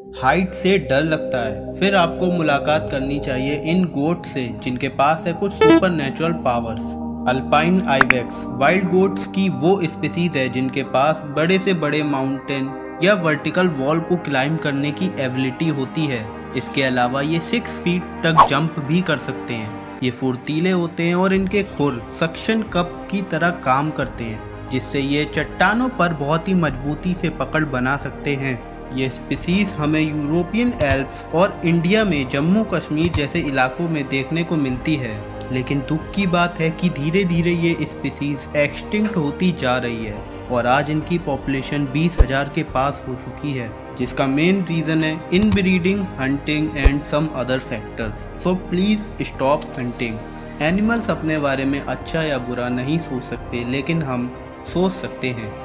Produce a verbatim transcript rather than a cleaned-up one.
Height से डर लगता है, फिर आपको मुलाकात करनी चाहिए इन गोट से जिनके पास है कुछ supernatural powers. Alpine ibex wild goats की वो स्पीसीज है जिनके पास बड़े से बड़े माउंटेन या वर्टिकल वॉल को क्लाइंब करने की एबिलिटी होती है। इसके अलावा ये सिक्स फीट तक जंप भी कर सकते हैं। ये फुर्तीले होते हैं और इनके खुर सक्शन कप की तरह काम करते हैं, जिससे ये चट्टानों पर बहुत ही मजबूती से पकड़ बना सकते हैं। ये स्पीसीज हमें यूरोपियन एल्प्स और इंडिया में जम्मू कश्मीर जैसे इलाकों में देखने को मिलती है, लेकिन दुख की बात है कि धीरे धीरे ये स्पीसीज एक्सटिंक्ट होती जा रही है और आज इनकी पॉपुलेशन बीस हजार के पास हो चुकी है, जिसका मेन रीज़न है inbreeding, hunting and some other factors. So please stop hunting. Animals अपने बारे में अच्छा या बुरा नहीं सोच सकते, लेकिन हम सोच सकते हैं।